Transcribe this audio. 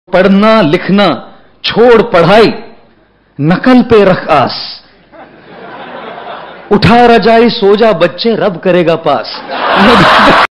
पढ़ना लिखना छोड़ पढ़ाई, नकल पे रख आस, उठा रजाई सो जा बच्चे रब करेगा पास।